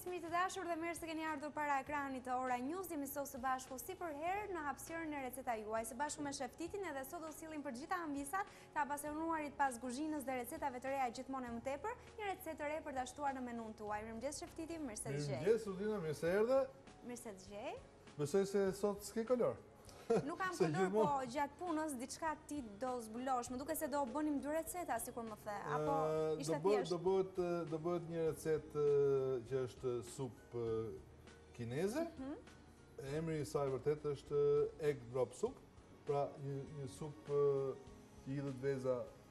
mirë të dashur dhe mirë se keni ardhur para ekranit të Ora News. Jemi sot së bashku si për herë në hapësirën e receta juaj. Së bashku me Shef Titin edhe sot do sillim për gjitha ambisat të apasionuarit pas kuzhinës dhe recetave të reja gjithmonë më tepër, një recetë të re për ta shtuar në menun tuaj. Mirëmëngjes Shef Titi, mirë se dëgjoj. Mirëmëngjes Udina, mirë se erdhe. Mirë se dëgjoj. Besoj se sot s'ke kolor. Nuk kam kolor, po gjatë punës diçka ti do zbulosh. Më duket se do bënim dy receta sikur më the, apo ishte thjesht. Do bëhet një recetë që është supë kineze. Emri i saj vërtet është egg drop soup, pra një supë që hidhet veza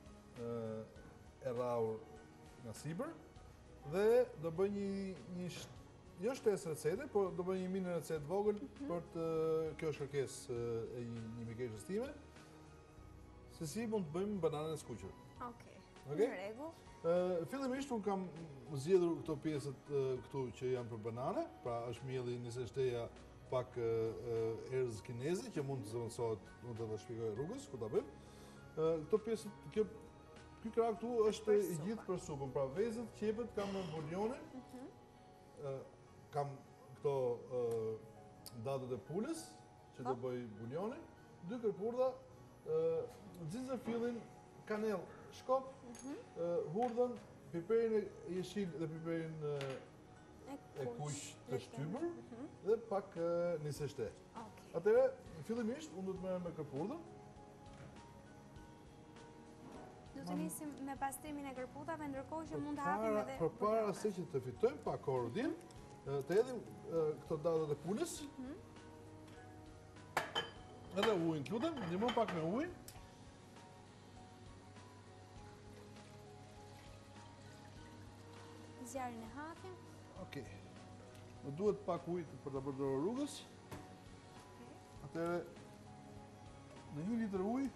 e rrahur nga sipër dhe do bëj një jo shtesë recete, po do bëj një mini recetë vogël për të kjo është kërkesë e një mikeshës time. Se si mund të bëjmë bananën e skuqur. Okej. Në rregull. Fillimisht unë kam zgjedhur këto pjesët këtu që janë për banane, pra është mielli nisë shteja pak erëz kineze që mund të zëvendësohet, mund të ta shpjegoj rrugës ku ta bëjmë. Këto pjesët ky krah këtu është i gjithë për supën, pra vezët, qepët kam në buljonin. Kam këto datët e pulës që do bëj buljonin, 2 kërpurdha, xhinxafillin, kanell, shkop, hurdhën, piperin e jeshil dhe piperin e kuq të shtypur dhe pak nisë shtë. Atëherë, fillimisht unë do të merrem me kërpurdhën. Do të nisim me pastrimin e kërpudhave, ndërkohë që mund të hapim edhe përpara se që të fitojmë pak kohë rudin, të hedhim këto datët e pulës. Edhe ujin të lutem, ndihmo pak me ujin. Zjarin e hapim. Okej. Më duhet pak ujë për ta përdorur rrugës. Atëherë në 1 litër ujë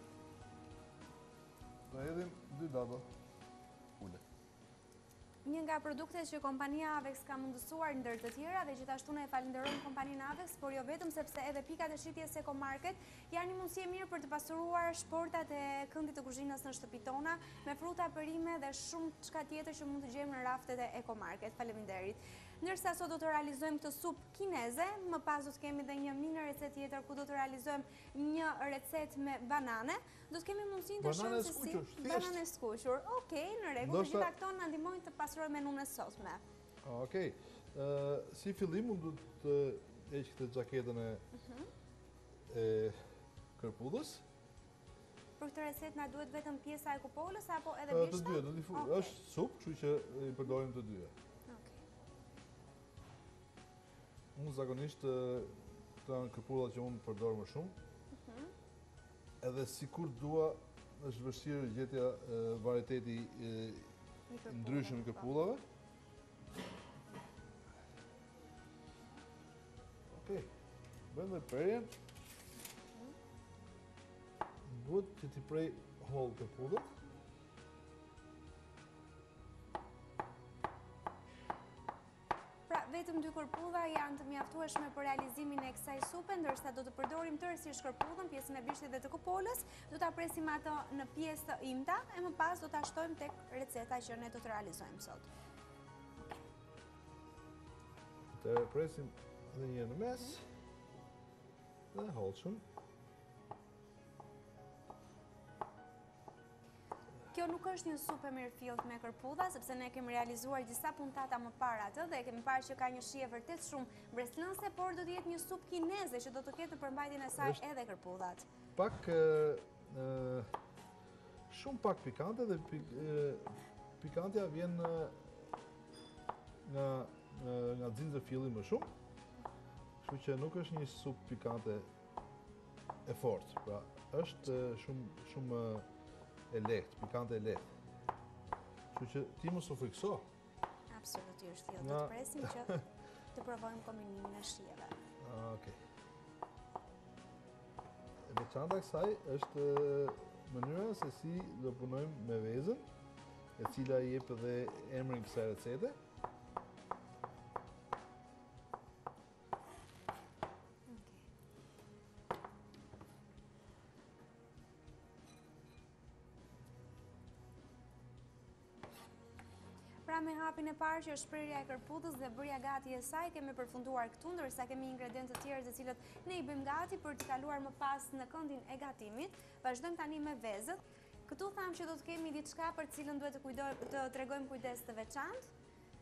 do hedhim 2 data pule. Një nga produktet që kompania Avex ka mundësuar ndër të tjera dhe gjithashtu ne e falenderojmë kompaninë Avex, por jo vetëm sepse edhe pikat e shitjes Eco Market janë një mundësi e mirë për të pasuruar shportat e këndit të kuzhinës në shtëpitë tona me fruta, perime dhe shumë çka tjetër që mund të gjejmë në raftet e Eco Market. Faleminderit. Ndërsa sot do të realizojmë këtë supë kineze, më pas do të kemi edhe një mini recetë tjetër ku do të realizojmë një recetë me banane. Do të kemi mundësinë të shohim se si banane skuqur. Okej, në rregull, të gjitha këto na ndihmojnë të pasurojmë menun e sotme. Okej. Si fillim unë do të heq këtë xhaketën e kërpudhës. Për këtë recetë na duhet vetëm pjesa e kupolës apo edhe bishta? Të dyja, është supë, kështu që i përdorim të dyja. Unë zakonisht këto janë kërpudha që unë përdor më shumë. Edhe sikur dua, është vështirë gjetja varieteti ndryshëm i kërpudhave. Okej. Bëjmë dhe perjen. Duhet që t'i prej hollë kërpudhët. Vetëm 2 kërpudha janë të mjaftueshme për realizimin e kësaj supe, ndërsa do të përdorim tërësisht kërpudhën, pjesën e bishtit dhe të kupolës, do ta presim ato në pjesë të imta e më pas do ta shtojmë tek receta që ne do të realizojmë sot. Të presim edhe një në mes dhe hollshëm. Kjo nuk është një supë e mirëfillt me kërpudha, sepse ne kemi realizuar disa puntata më parë atë dhe kemi parë që ka një shije vërtet shumë breslënse, por do të jetë një supë kineze që do të ketë në përmbajtjen e saj edhe kërpudhat. Pak shumë pak pikante dhe pikantja vjen nga xhinxafilli më shumë. Kështu që nuk është një supë pikante e fortë, pra është shumë e lehtë, pikante e lehtë. Kështu që ti mos u frikso. Absolutisht, jo, do të presim që të provojmë kombinimin e shijeve. Okej. E veçanta kësaj është mënyra se si do punojmë me vezën, e cila i jep edhe emrin kësaj recete. Pra me hapin e parë që është shprehja e kërpudhës dhe bërja gati e saj, kemi përfunduar këtu, ndërsa kemi ingredientë të tjerë të cilët ne i bëjmë gati për të kaluar më pas në këndin e gatimit. Vazhdojmë tani me vezët. Këtu thamë që do të kemi diçka për cilën duhet të tregojmë kujdes të veçantë.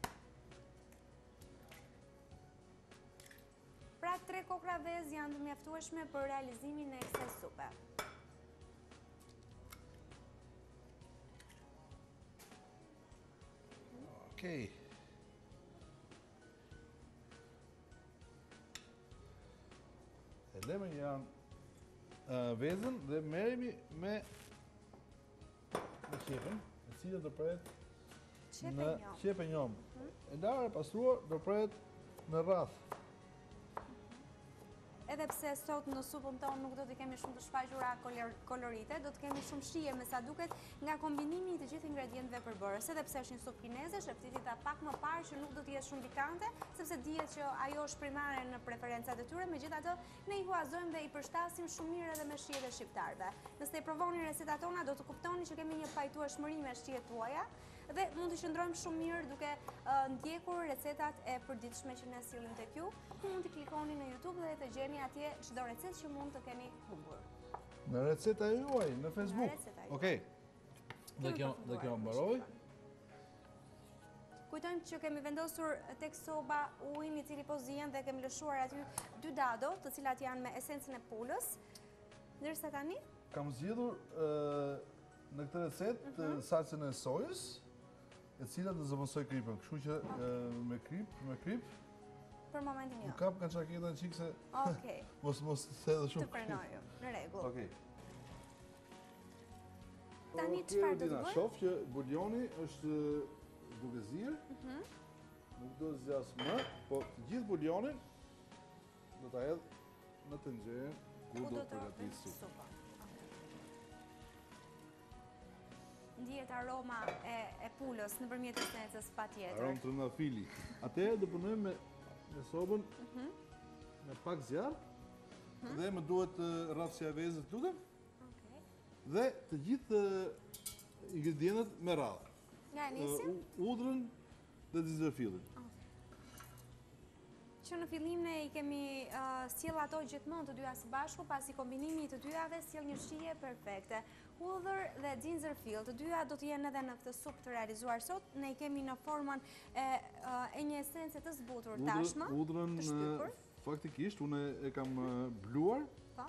Pra 3 kokra vezë janë të mjaftueshme për realizimin e kësaj supe. Okej. E leme janë vezën dhe merremi me qepën, e cila do pret në qepë e njom. E larë e pastruar do pret në rrath. Edhe pse sot në supën tonë nuk do të kemi shumë të shfaqura kolorite, do të kemi shumë shije me sa duket nga kombinimi i të gjithë ingredientëve përbërës. Edhe pse është një supë kineze, shëftitita pak më parë që nuk do të jetë shumë pikante, sepse dihet që ajo është primare në preferencat e tyre, megjithatë ne i huazojmë dhe i përshtasim shumë mirë edhe me shijet e shqiptarëve. Nëse i provoni recetat tona, do të kuptoni që kemi një pajtueshmëri me shijet tuaja dhe mund të qëndrojmë shumë mirë duke ndjekur recetat e përditshme që ne sillim tek ju. Mund të klikoni në YouTube dhe të gjeni atje çdo recetë që mund të keni humbur. Në receta juaj, në Facebook. Okej. Dhe kjo mbaroi. Kujtojmë që kemi vendosur tek soba ujin i cili po zihen dhe kemi lëshuar aty 2 dado, të cilat janë me esencën e pulës. Ndërsa tani kam zgjedhur në këtë recetë salcën e sojës, e cila do zëvendësoj kripën. Kështu që me krip për momentin jo. Nuk kap nga çaketa çik se. Okej. Mos the edhe shumë. Të pranoju. Në rregull. Okej. Tani çfarë do të bëj? Shoh që buljoni është duke zirë. Nuk do zjas më, po të gjithë buljonin do ta hedh në tenxhere ku do të përgatis supën. Ndihet aroma e pulës nëpërmjet esencës patjetër. Aromë trëndafili. Atëherë do punojmë me sobën me pak zjarr. Dhe më duhet rrafsja e vezës, lutem. Okej. Dhe të gjithë ingredientët me radhë. Nga nisim? Udhrën dhe dizerfillin. Që në fillim ne i kemi sjell ato gjithmonë të dyja së bashku, pasi kombinimi i të dyjave sjell një shije perfekte. Hudhër dhe xhinxerfill, të dyja do të jenë edhe në këtë supë të realizuar sot. Ne i kemi në formën e një esence të zbutur tashmë, udhrën të shtypur. Faktikisht unë e kam bluar. Po.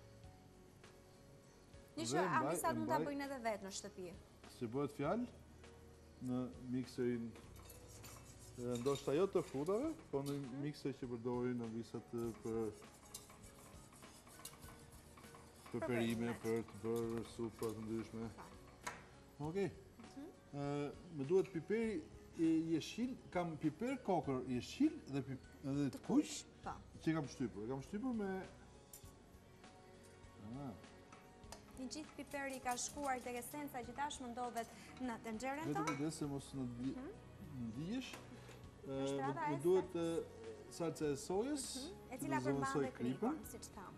Një që amisat mund ta bëjnë edhe vetë në shtëpi. Se bëhet fjalë në mikserin ndoshta jo të frutave, po në mikser që përdorin në visat për perime, për të bërë supa të ndryshme. Okej. Më duhet piperi jeshil, kam piper kokër jeshil dhe të kuq që kam shtypur. E kam shtypur me... Një gjithë piperi ka shkuar tek esenca që tashmë ndodhet në tenxherën tonë. Vetëm kujdes se mos në ndihesh. Më Më duhet salca e sojës, e cila përmban kripën, siç tham.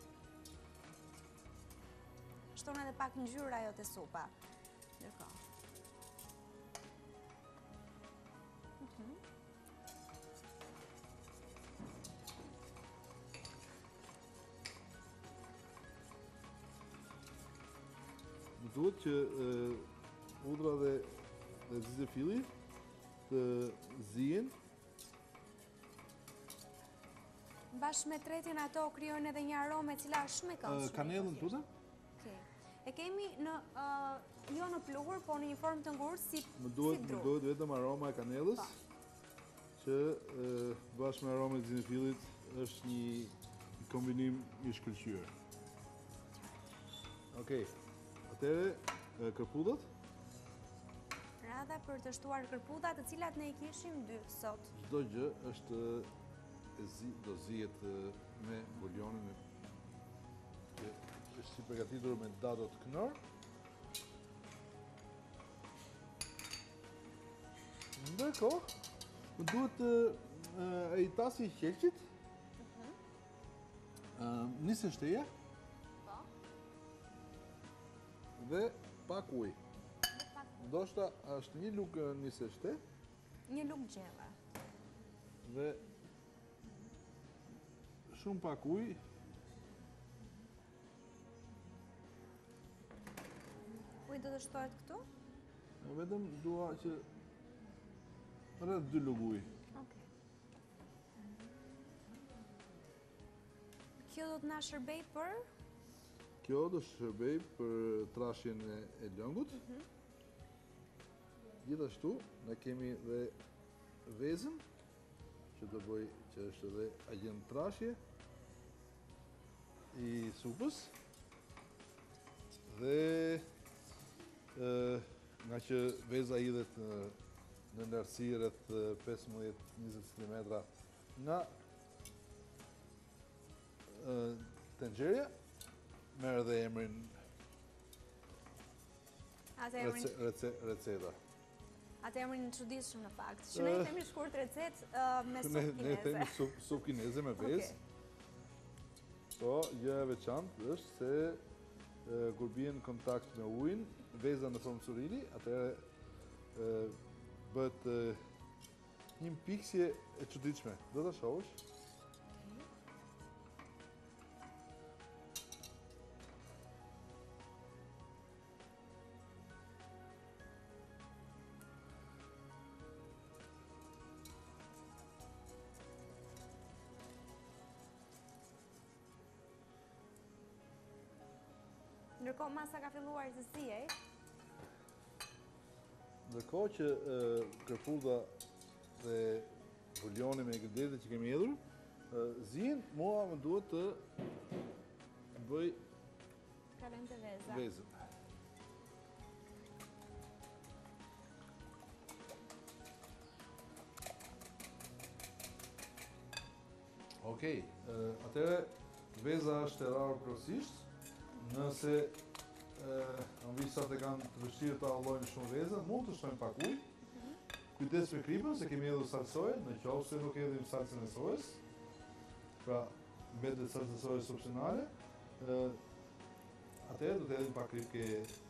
Shton edhe pak ngjyrë ajo te supa. Ndërkohë. Më duhet që udhra dhe xizefilli të zihen. Bashkë me tretin ato krijojnë edhe një aromë e cila është shumë e këndshme. Kanellën tuta? Okej. E kemi në jo në pluhur, po në një formë të ngurë si Më duhet vetëm aroma e kanellës, që bashkë me aromën e xizefillit është një kombinim i shkëlqyer. Okej. Atëherë kërpudhët. Radha për të shtuar kërpudha, të cilat ne i kishim 2 sot. Çdo gjë është do zihet me buljonin që është si përgatitur me dado të knor. Ndërkohë, më duhet ai tasi i qelçit. Nisë shteja. Po. Dhe pak ujë. Ndoshta është një lugë nisë shte. Një lugë gjelle. Dhe shumë pak ujë. Uji do të shtohet këtu? Vetëm dua që rreth 2 lugë ujë. Okej. Kjo do të na shërbej për Kjo do shërbej për trashjen e lëngut. Gjithashtu, ne kemi dhe vezën, që do bëj që është edhe agent trashje i supës. Dhe nga që veza hidhet në lartësi rreth 15-20 cm nga tenxherja, merr edhe emrin receta. Atë emrin të çuditshëm në fakt. Që ne i themi shkurt recetë me supë kineze. Ne themi supë kineze me vezë. Po, gjë e veçantë është se kur bien në kontakt me ujin, veza në formë surili, atëherë bëhet një piksje e çuditshme. Do ta shohësh. Ndërkohë masa ka filluar të ziej. Ndërkohë që kërpudha dhe buljoni me ingredientet që kemi hedhur zihen, mua më duhet të bëj kalojmë te veza. vezën. Okej, atëherë veza është e rarë kryesisht. Nëse ambisat e kanë të vështirë të allojnë shumë vezën, mund të shtojnë pak ujë. Kujdes me kripën, se kemi hedhur salsë soje, në qoftë se nuk hedhim salsën e sojës. Pra, mbetet salsë e sojës opsionale. Atëherë do të hedhim pak kripë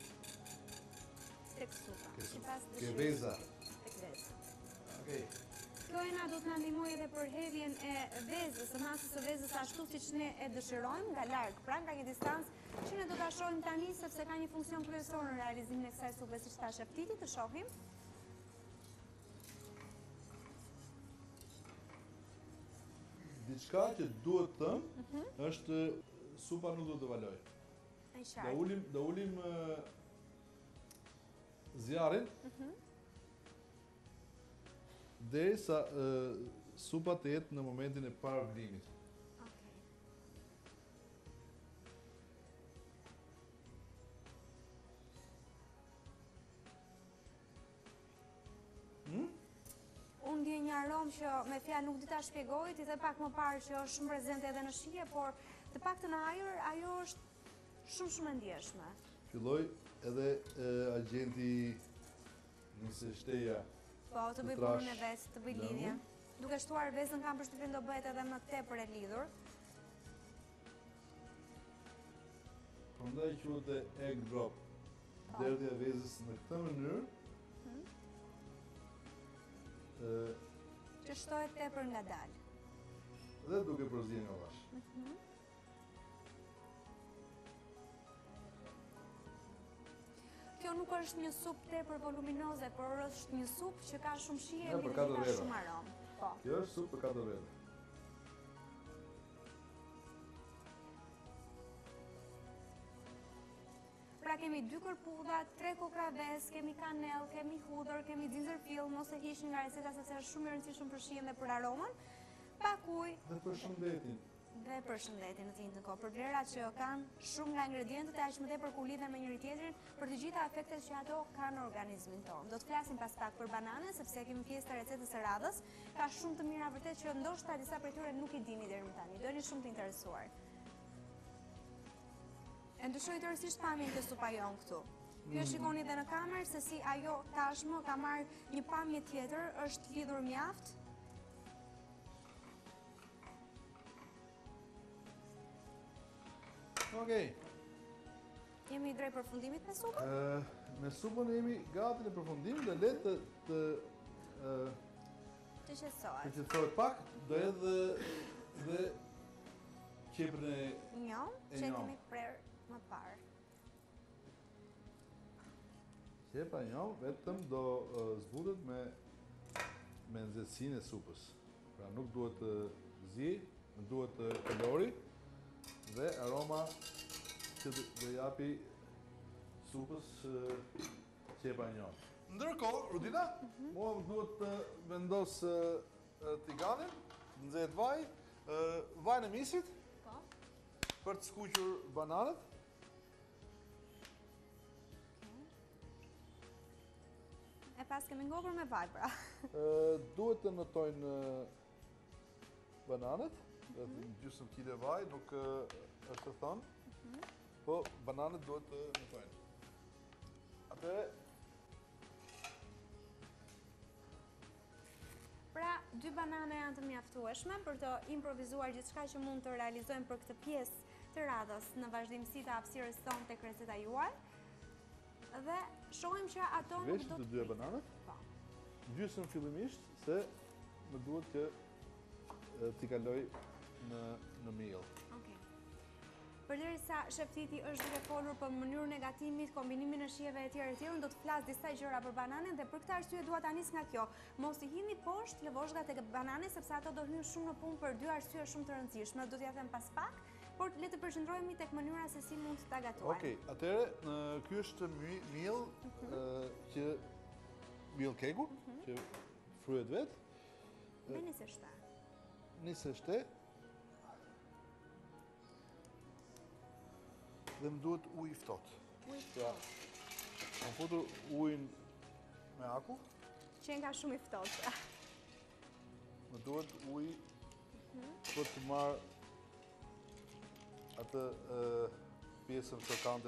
Tek supa. ke veza. Tek veza. Okej. Kjo ena do të na ndihmojë edhe për hedhjen e vezës, së masës së vezës ashtu siç ne e dëshirojmë, nga larg, pra nga një distancë që ne do ta shohim tani sepse ka një funksion kryesor në realizimin e kësaj supe, siç thash Eftiti, të shohim. Diçka që duhet të them është supa nuk duhet të valojë. Ai qartë. Do ulim zjarrin. Derisa supa të jetë në momentin e parë vlimit. Okej. Unë ndjej një aromë që me fjalë nuk di ta shpjegoj, ti the pak më parë që është shumë prezente edhe në shije, por të paktën në ajër ajo është shumë e ndjeshme. Filloi edhe agenti nisë shteja. Po, të bëj punën e vet, të bëj lidhje. Duke shtuar vezën kam përshtypjen do bëhet edhe më tepër e lidhur. Prandaj quhet egg drop. Derdhja e vezës në këtë mënyrë. Që shtohet tepër ngadalë. Dhe duke përzier nga vash. Kjo nuk është një supë tepër voluminoze, por është një supë që ka shumë shije Ja, dhe për ka 4 veta. shumë aromë. Po. Kjo është supë për 4 veta. Pra kemi 2 kërpudha, 3 kokra vezë, kemi kanell, kemi hudhër, kemi xhinxerfill, mos e hiqni nga receta sepse është shumë i rëndësishëm për shijen dhe për aromën. Pak ujë Dhe për shëndetin. dhe për shëndetin në të njëjtën kohë, për vlerat që kanë shumë nga ingredientët e aq më tepër kur lidhen me njëri tjetrin, për të gjitha efektet që ato kanë në organizmin tonë. Do të flasim pas pak për banane sepse kemi pjesë të recetës së radhës, ka shumë të mira vërtet që ndoshta disa prej tyre nuk i dini deri më tani. Do jeni shumë të interesuar. E ndryshoj tërësisht pamjen të supa jon këtu. Kjo shikoni dhe në kamerë se si ajo tashmë ka marrë një pamje tjetër, është lidhur mjaft. Okej. Jemi drejt përfundimit me supën? Me supën jemi gati në përfundim dhe le të Të qetësohet. Përqetësohet pak, do edhe qepën e Njom, E që njom. kemi prerë më parë. qepa njom, vetëm do zbutet me nxehtësinë e supës. Pra nuk duhet të zi, nuk duhet të kalori dhe aroma që do japi supës qepa njom. Ndërkohë, Rudina, mua më duhet të vendos tiganin, nxehet vaj, vajin e misit Po. për të skuqur bananët. E pas kemi ngopur me vaj, pra. Duhet të notojnë bananët, gjysmë kile vaj, nuk është të thënë, po bananët duhet të notojnë. Atëre, Pra, 2 banane janë të mjaftueshme për të improvizuar gjithçka që mund të realizojmë për këtë pjesë të radhës në vazhdimsi të hapësirës tonë tek receta juaj. Dhe shohim që ato nuk veç do të të dyja bananët, Po. gjysmë fillimisht se më duhet që t'i kaloj në miell. Okej. Përderisa shef Titi është duke folur për mënyrën e gatimit, kombinimin e shijeve e tjerë, unë do të flas disa gjëra për bananen dhe për këtë arsye dua ta nis nga kjo. Mos i hini poshtë lëvozhgat e bananit sepse ato do hyjnë shumë në punë për 2 arsye shumë të rëndësishme. Do t'ja them pas pak, por le të përqendrohemi tek mënyra se si mund ta gatuajmë. Okej, atëre, ky është miell që miell kegu, që fryhet vet. Me nisë shta. Nisë shte. Dhe më duhet ujë i ftohtë. Pra, kam futur ujin me akull, Që nga shumë i ftohtë. më duhet ujë për të marrë atë pjesën krokante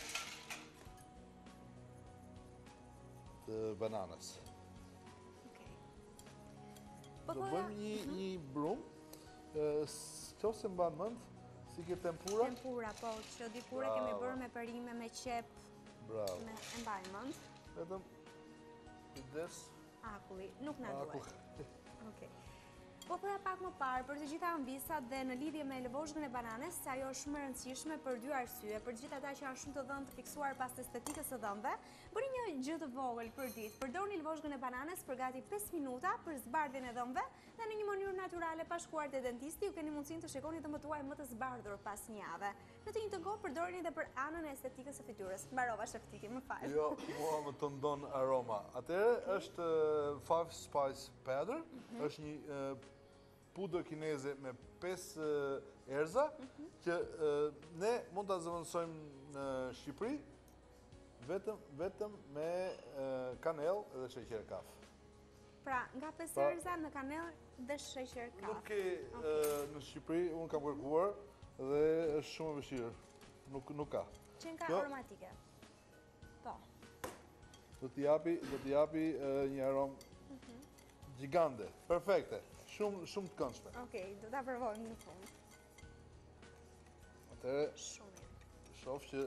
të bananës. Okej. Do bëjmë një brum, qofse mban mend, si ke tempura. Tempura, po, që dikur e kemi bërë me perime, me qep, Bravo. me e mbaj mend. Vetëm kujdes. Akulli, nuk na Akull. duhet. Okej. Po thoya pak më parë për të gjitha ambisat dhe në lidhje me lëvozhgën e bananes, se ajo është shumë e rëndësishme për 2 arsye. Për të gjithë ata që janë shumë të dhënë të fiksuar pas estetikës së dhëmbëve, bëni një gjë të vogël për ditë. Përdorni lëvozhgën e bananes për gati 5 minuta për zbardhjen e dhëmbëve dhe në një mënyrë natyrale pa shkuar te dentisti, ju keni mundësinë të shikoni dhëmbët tuaj më të zbardhur pas një jave. Në të njëjtën kohë përdorni edhe për anën e estetikës së fytyrës. Mbarova shef Titi, më fal. Jo, mua më të ndon aroma. Atëherë është Five Spice Powder, është një pudër kineze me 5 erza që ne mund ta zëvendësojmë në Shqipëri vetëm me kanellë dhe sheqer kaf. Pra, nga 5 erza në kanellë dhe sheqer kaf. Nuk ke në Shqipëri, unë kam kërkuar dhe është shumë e vështirë. Nuk ka. Qenka Kjo- aromatike. Po. Do t'i japi një aromë gjigande, perfekte, shumë të këndshme. Okej, do ta provojmë në fund. Atëherë, Shumë mirë. shoh që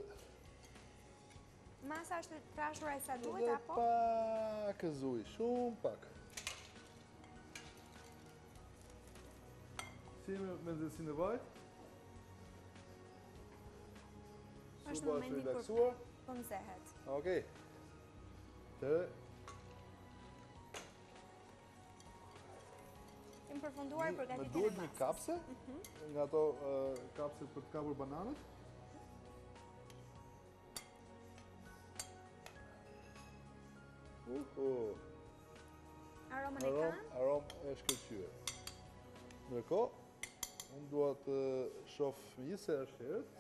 Masa është trashur ai sa duhet edhe apo? pak zuj, shumë pak. Si me nxehtësinë e vajt. Është Supa momenti kur relaksuar. po nxehet. Okej. Atëherë, Kemi përfunduar më përgatitjen e duhet një masës. kapse, nga ato kapse për të kapur bananët. Aromën e kanë? Aromë e shkëlqyer. Ndërkohë, unë dua të shoh një herë herët.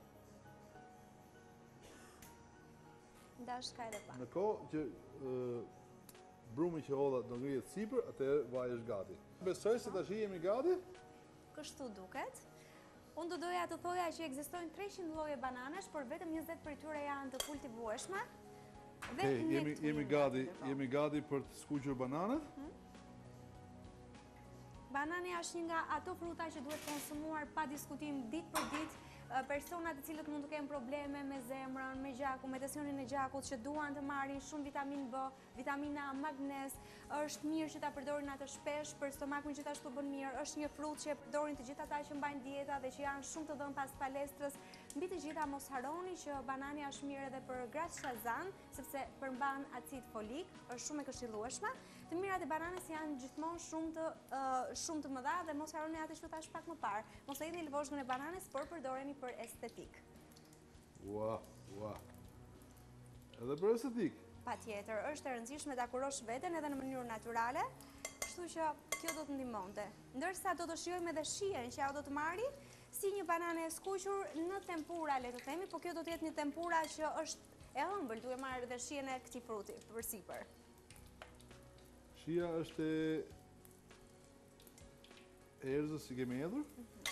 Ndash ka edhe pak. Në kohë që brumi që hodha do ngrihet sipër, atëherë vaji është gati. Besoj se tash jemi gati. Kështu duket. Unë do doja të thoja që ekzistojnë 300 lloje bananesh, por vetëm 20 prej tyre janë të kultivueshme. Dhe Jemi gati për të skuqur bananët. Banani është një nga ato fruta që duhet konsumuar pa diskutim ditë për ditë. persona të cilët mund të kenë probleme me zemrën, me gjakun, me tensionin e gjakut, që duan të marrin shumë vitaminë B, vitamina A, magnez, është mirë që ta përdorin atë shpesh për stomakun që gjithashtu bën mirë. Është një frut që e përdorin të gjithë ata që mbajnë dieta dhe që janë shumë të dhënë pas palestrës. Mbi të gjitha mos harroni që banani është mirë edhe për gratë shazan, sepse përmban acid folik, është shumë e këshillueshme. Të mirat e bananës janë gjithmonë shumë të mëdha dhe mos harroni atë që thash pak më parë. Mos e hedhni lëvozhën e bananës, por përdoreni për estetik. Ua. Edhe për estetik. Patjetër, është e rëndësishme ta kurosh veten edhe në mënyrë natyrale, kështu që kjo do të ndihmonte. Ndërsa do të shijojmë edhe shijen që ajo do të marri si një banane e skuqur në tempura, le të themi, por kjo do të jetë një tempura që është e ëmbël, duke marrë edhe shijen e këtij fruti përsipër. Shija është e erëzës që kemi hedhur.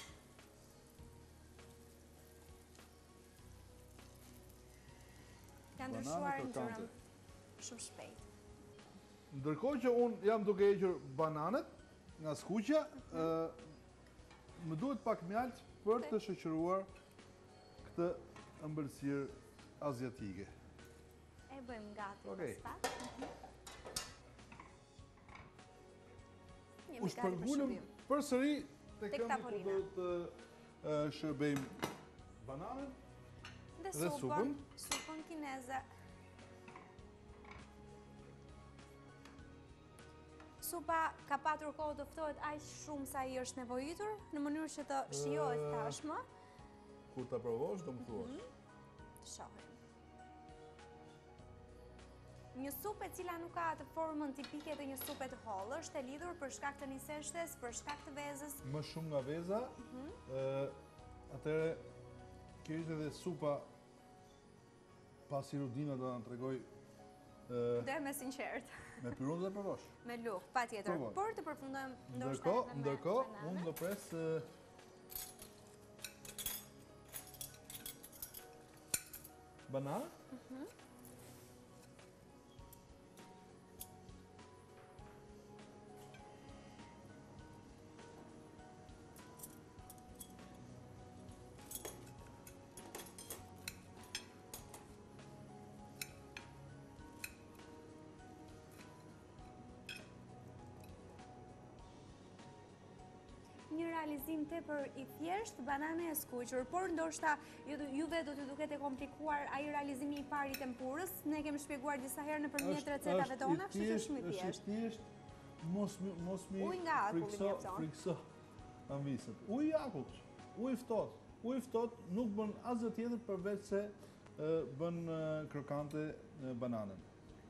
Ka ndryshuar ngjyrën shumë shpejt. Ndërkohë që unë jam duke hequr bananet nga skuqja, më duhet pak mjalt për të shoqëruar këtë ëmbëlsirë aziatike. E bëjmë gati pastaj. Jemi U shpërngulëm përsëri tek këmbë ku tavolina. do të shërbejmë bananen dhe supën kineze. Supa ka patur kohë të ftohet aq shumë sa i është nevojitur, në mënyrë që të shijohet tashmë. Kur ta provosh do më thuash. Shohim. Një supë e cila nuk ka atë formën tipike të një supe të hollë, është e lidhur për shkak të niseshtes, për shkak të vezës. Më shumë nga veza, atëre kjo ishte edhe supa pasi Rudina do na tregoj Dhe me sinqert. me pyrunë dhe provosh. Me lukë, patjetër. Provoj. Por të përfundojmë ndoshta edhe me Ndërkohë, banane. unë do pres banane. Një realizim tepër i thjesht, banane e skuqur, por ndoshta juve do t'ju duket e komplikuar ai realizimi i parë i tempurës. Ne kemi shpjeguar disa herë nëpërmjet recetave tona, kështu që është shumë i thjeshtë. Është thjesht, mos mi Ujë nga akulli mjafton. frikso ambisët. Uji i akullt, uji ftohtë nuk bën asgjë tjetër përveç se bën krokante bananën.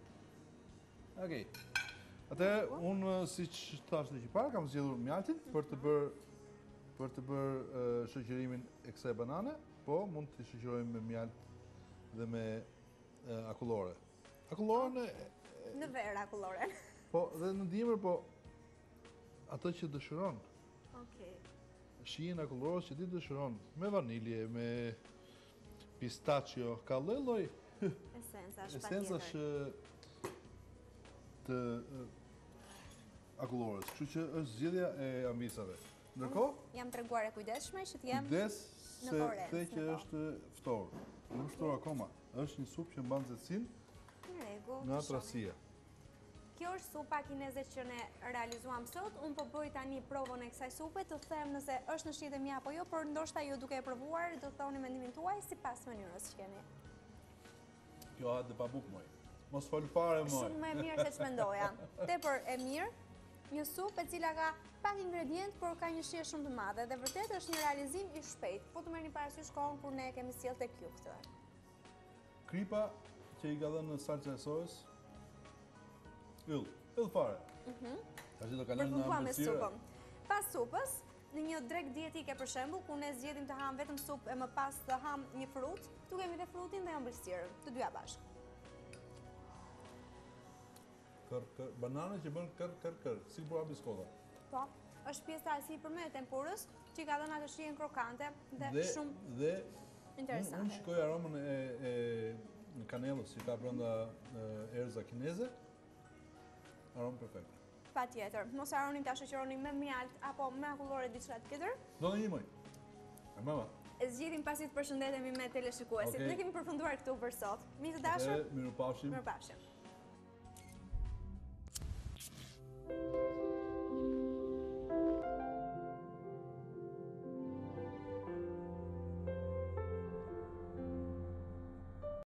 Okej. Atëherë, unë siç thash në parë, kam zgjedhur mjaltin për të bërë shoqërimin e kësaj banane, po mund të shoqërojmë me mjalt dhe me akullore. Akulloren Në verë akulloren. po dhe në dimër, po atë që dëshiron. Okej. Shijen akullorës që ti dëshiron, me vanilje, me pistachio, ka lloj Esencash esencash patjetër. të akullorës, kështu që është zgjedhja e ambisave. Ndërkohë, Jam treguar e kujdesshme që t'jem kujdes në se korrent, the që në është ftorë. Nuk është ftorë akoma. Është një supë që mban nxehtësinë Në rregull. nga të shohim. trasia. Kjo është supa kineze që ne realizuam sot. Unë po bëj tani provën e kësaj supe, të them nëse është në shijet e mia apo jo, por ndoshta ju duke e provuar do të thoni mendimin tuaj sipas mënyrës që keni. Kjo ha dhe pa bukë moj. Mos fol fare moj. Shumë më e mirë se ç'mendoja. Tepër e mirë. Një supë e cila ka pak ingredient, por ka një shije shumë të madhe dhe vërtet është një realizim i shpejt. Po të merrni parasysh kohën kur ne kemi sjell tek ju këtë. Kripa që i ka dhënë në salca e sojës, yll fare. Tash do kalojmë në Përfunduam me ambëlsirë. supën. Pas supës, në një drek dietike për shembull, ku ne zgjedhim të ham vetëm supë e më pas të ham një frut, këtu kemi dhe frutin dhe ëmbëlsirën, të dyja bashkë. Banane që bën kër, si bura biskota. Po, është pjesa e sipërme e tempurës, që i ka dhënë atë shijen krokante dhe shumë Dhe interesante. unë shikoj aromën e kanellës që ka brenda erza kineze. Aromë perfekt. Patjetër, mos harroni ta shoqëroni me mjalt apo me akullore diçka tjetër. Do në një mëj. E mama. e zgjidhim pasi të përshëndetemi me teleshikuesit. Okej. Ne kemi përfunduar këtu për sot. Miq të dashur, Mirupafshim. mirupafshim.